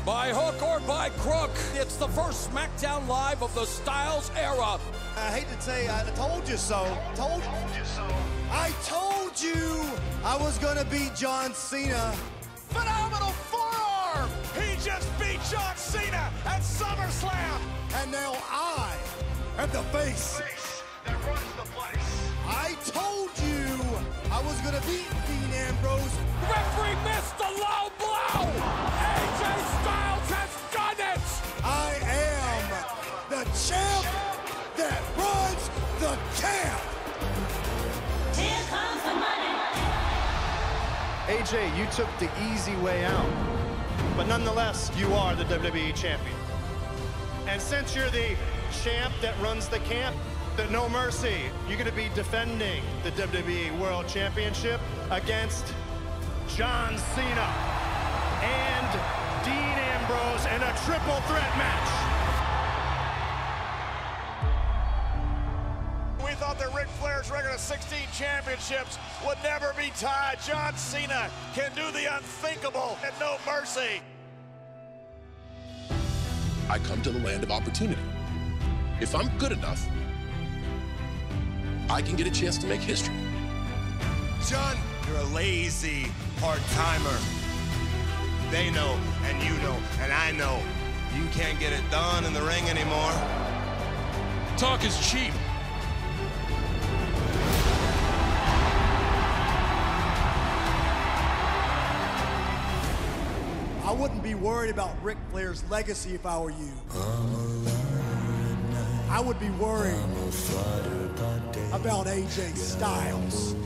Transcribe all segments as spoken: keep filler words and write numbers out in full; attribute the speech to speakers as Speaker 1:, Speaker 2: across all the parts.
Speaker 1: By hook or by crook, it's the first SmackDown Live of the Styles era.
Speaker 2: I hate to say, I told you so. Told, told you so. I told you I was gonna beat John Cena.
Speaker 3: Phenomenal forearm! He just beat John Cena at SummerSlam.
Speaker 2: And now I am the face.
Speaker 3: Face that runs the place.
Speaker 2: I told you I was gonna beat Dean Ambrose.
Speaker 1: Referee missed the low blow. A J Styles has done it.
Speaker 2: I am the champ that runs the camp.
Speaker 4: Here comes the money.
Speaker 5: A J, you took the easy way out, but nonetheless, you are the W W E champion. And since you're the champ that runs the camp, the No Mercy, you're gonna be defending the W W E World Championship against John Cena and Dean Ambrose in a triple threat match.
Speaker 3: We thought that Ric Flair's record of sixteen championships would never be tied. John Cena can do the unthinkable at No Mercy.
Speaker 6: I come to the land of opportunity. If I'm good enough, I can get a chance to make history.
Speaker 7: John, you're a lazy part-timer. They know, and you know, and I know. You can't get it done in the ring anymore.
Speaker 6: Talk is cheap.
Speaker 2: I wouldn't be worried about Ric Flair's legacy if I were you. I would be worried about A J Styles.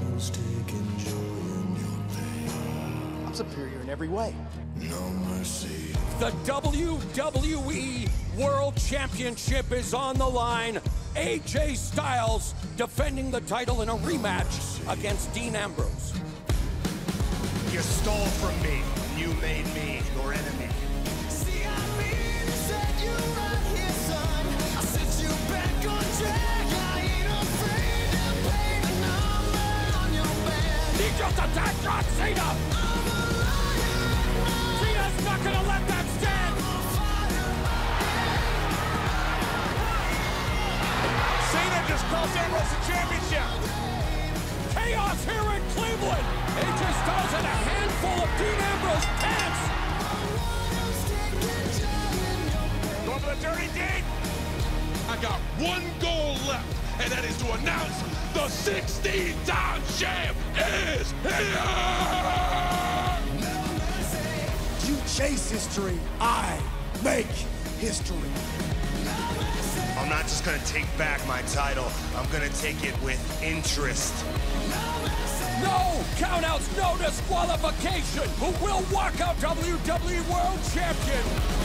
Speaker 2: I'm superior in every way.
Speaker 1: The W W E World Championship is on the line. A J Styles defending the title in a rematch against Dean Ambrose.
Speaker 7: You stole from me, and you made me your enemy.
Speaker 3: See, I mean, set you right here, son. I set you back on track. I ain't afraid to play the number on your back.
Speaker 1: He just attacked John Cena.
Speaker 3: I'm a liar.
Speaker 1: Cena's not gonna let that stand.
Speaker 3: Cena just cost Ambrose the championship.
Speaker 1: Chaos here in Cleveland. A J Styles had a handful of Dean Ambrose pants.
Speaker 3: Going for the dirty deed.
Speaker 6: I got one goal left, and that is to announce the sixteen-time champ is here!
Speaker 2: You chase history, I make history.
Speaker 7: I'm not just gonna take back my title. I'm gonna take it with interest.
Speaker 1: No countouts, no disqualification. Who will walk out W W E World Champion?